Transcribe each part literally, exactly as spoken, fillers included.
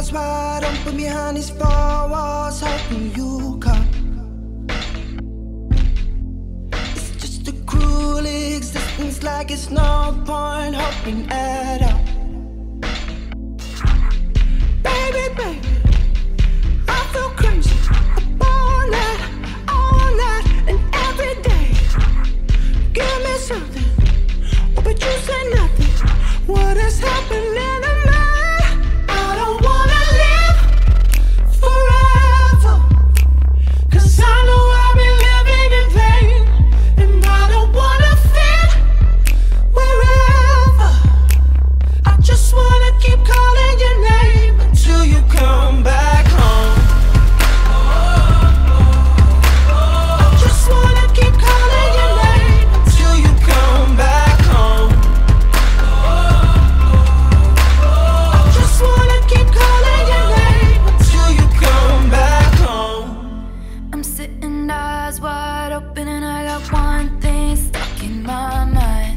eyes wide open behind these four walls, hoping you come. It's just a cruel existence, like it's no point hoping at all. Baby, baby, I feel crazy all night, all night and every day. Give me something, oh, but you say nothing. What is happening to me? I don't wanna live forever, 'cause I know I've been living in vain. And I don't wanna fit wherever. I just wanna keep calling your name until you come back home. I just wanna keep calling your name until you come back home. I just wanna keep calling your name until you come back home. I'm sitting eyes wide open and I got one thing stuck in my mind.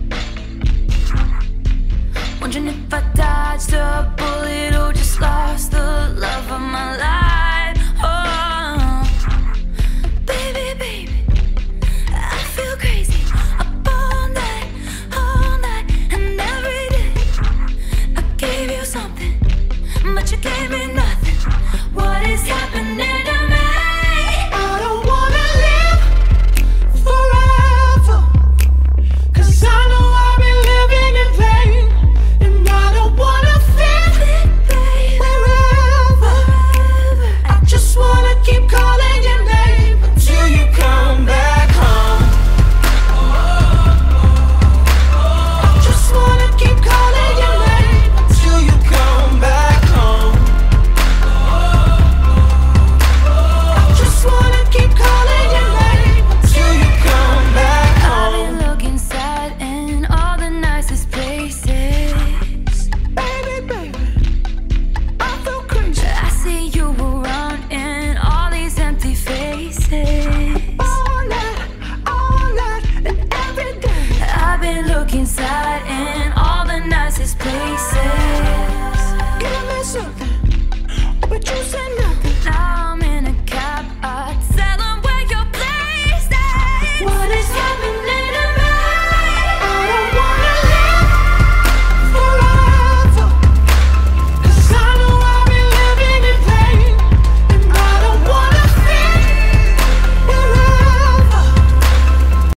Wondering if I dodged a bullet or just lost the love of my life. Oh, baby, baby, I feel crazy up all night, all night and every day. I gave you something, but you gave me nothing. What is happening to me? I don't wanna live forever, 'cause I know I've been living in vain. And I don't wanna fit wherever. I just wanna keep calling your name until you come back home. I just wanna keep calling your name until you come back home. I just wanna keep calling your name until you come back I've home. been looking sad in all the nicest places. Baby, baby, I feel crazy I see you around in all these empty faces. all night, all night and every day. I've been looking sad in all the nicest places. Give me something, oh, but you say